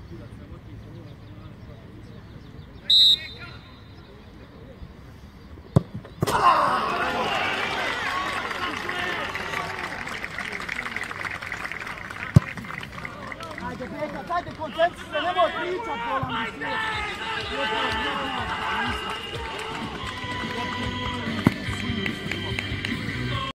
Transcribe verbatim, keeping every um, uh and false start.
Ajde, Beka, dajte koncentriju se, nemoj pričat, bolam mi svijet.